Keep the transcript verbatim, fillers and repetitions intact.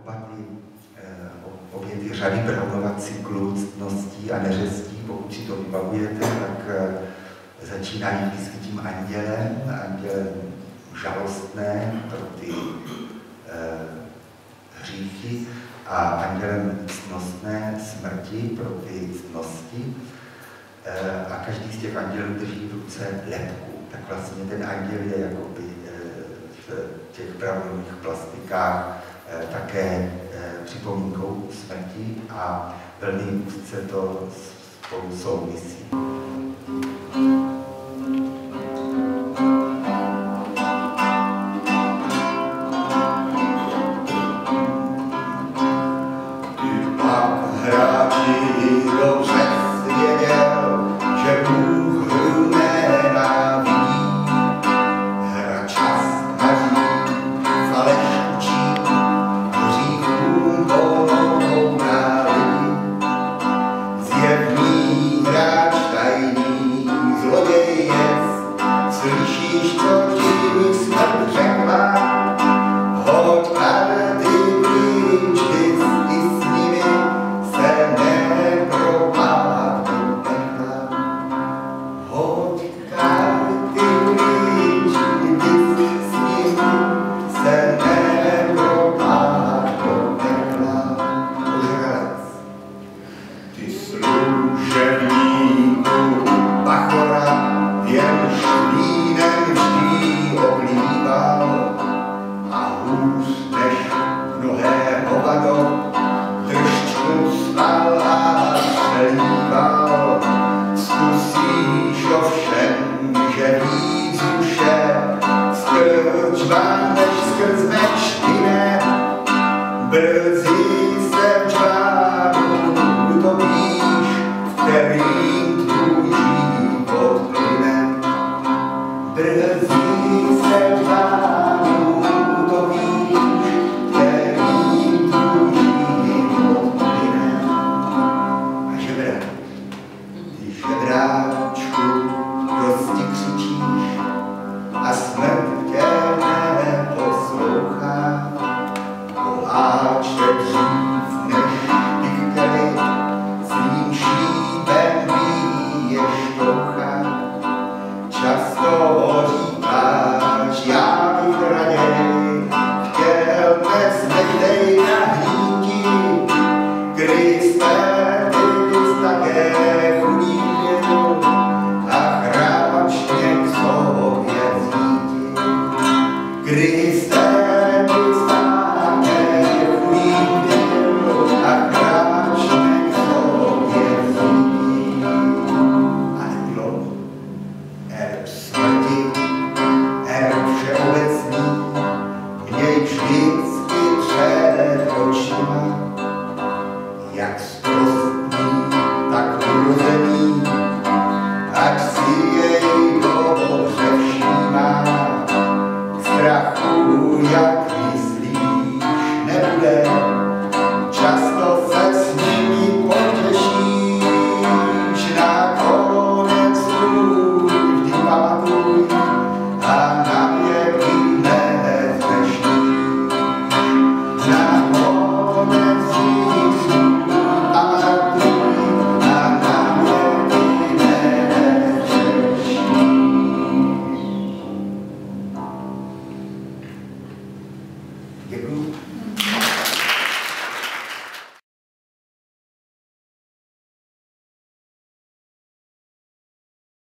oba ty, obě ty řady Brownova cyklu ctností a neřestí, pokud si to vybavujete, tak začínají vždycky tím andělem, andělem žalostné pro ty eh, hříchy a andělem ctnostné smrti pro ty ctnosti. Eh, a každý z těch andělů drží v ruce lebku. Tak vlastně ten anděl je jakoby eh, v těch Brownových plastikách eh, také eh, připomínkou smrti a velmi úzce to spolu souvisí.